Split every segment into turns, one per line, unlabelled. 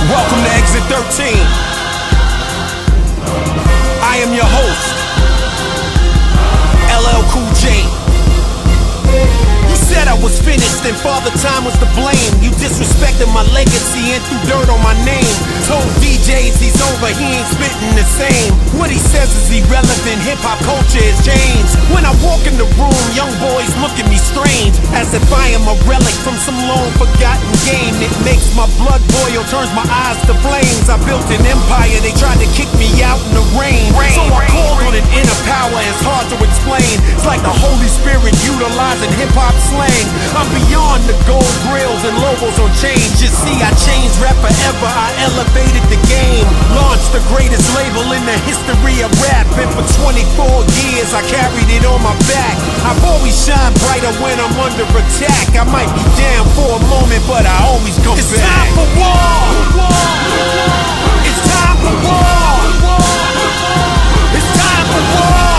Welcome to Exit 13. I am your host, LL Cool J. You said I was finished and Father Time was to blame. You disrespected my legacy and threw dirt on my name. Told DJs he's over, he ain't spitting the same. What he says is irrelevant, hip-hop culture has changed. When I walk in the room, young boys look at me strange, as if I am a relic from some long-forgotten game. It makes my blood boil, turns my eyes to flames. I built an empire, they tried to kick me out in the rain. So I called on an inner power, it's hard to explain. It's like the Holy Spirit utilizing hip-hop slang. I'm beyond the gold grills and logos on chains. You see, I changed rap forever, I elevated the game. Launched the greatest label in the history of rap, and for 24 years I carried it on my back. I've always shined brighter when I'm under attack. I might be down for a moment, but I always come back. It's time for war! It's time for war! It's time for war!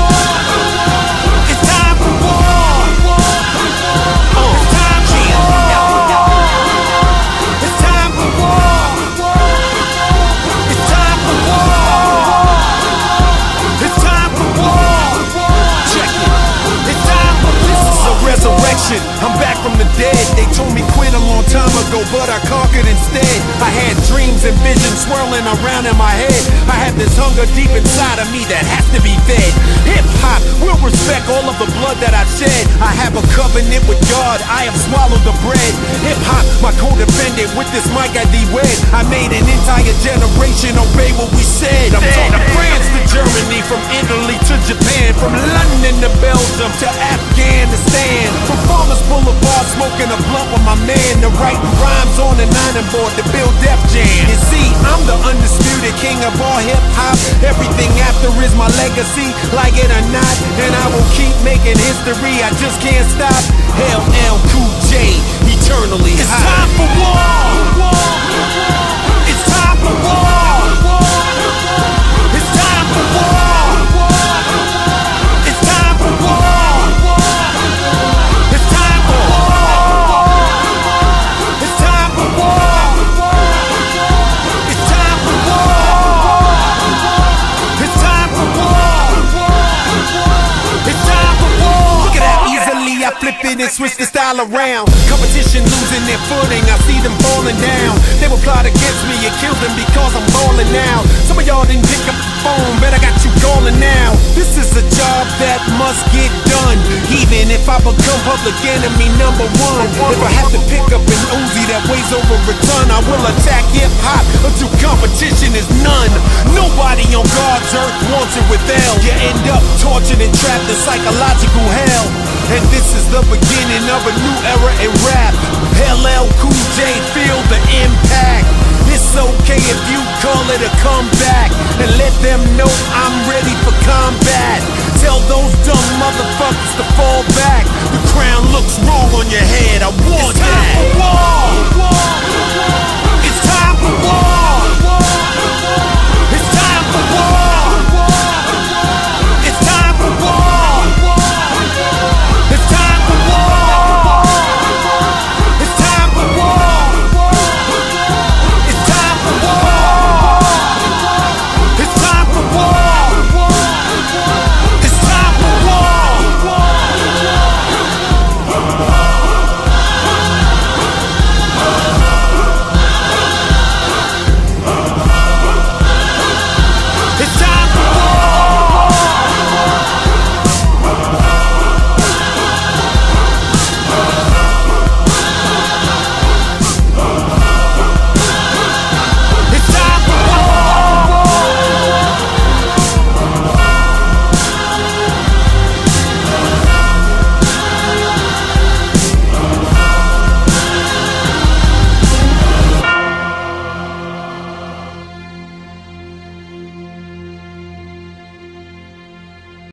It's time for war! It's time for war! It's time for war! It's time for war! It's time for war! Check it! It's time for war! This is a resurrection. I'm back from the dead. They told me quit a long time ago, but I conquered instead. I had dreams and visions swirling around in my head. I had this hunger deep inside of me that has to be fed. Hip-hop will respect all of the blood that I shed. I have a covenant with God, I have swallowed the bread. Hip-hop, my co-defendant, with this mic I de-wed. I made an entire generation obey what we said. I'm talking France to Germany, from Italy to Japan, from London to Belgium to Afghanistan. From Farmers Boulevard, smoking a blunt with my man, to writing rhymes on the 9 board to build Def Jam. You see, I'm the undisputed king of all hip-hop. Everything after is my legacy, like it or not, and I will keep making history, I just can't stop. LL Cool J, eternally high. It's time for war! It's time for war! It's time for war! It's time for war! It's time for war! It's time for war! It's time for war! It's time for war! It's time for war! Look at how easily I flip it and switch the style around. Competition losing their footing, I see them falling down. They will plot against me, it kills them because I'm balling now. Some of y'all didn't pick up the phone, but I got you calling now. This is a job that must get done, even if I become public enemy number one. If I have to pick up an Uzi that weighs over a ton, I will attack hip-hop until competition is none. Nobody on God's earth wants it with L. You end up tortured and trapped in psychological hell. And this is the beginning of a new era in rap. LL Cool J, feel the impact. It's okay if you call it a comeback, and let them know I'm ready for combat. Tell those dumb motherfuckers to fall back. The crown looks wrong on your head, I want that. It's time for war!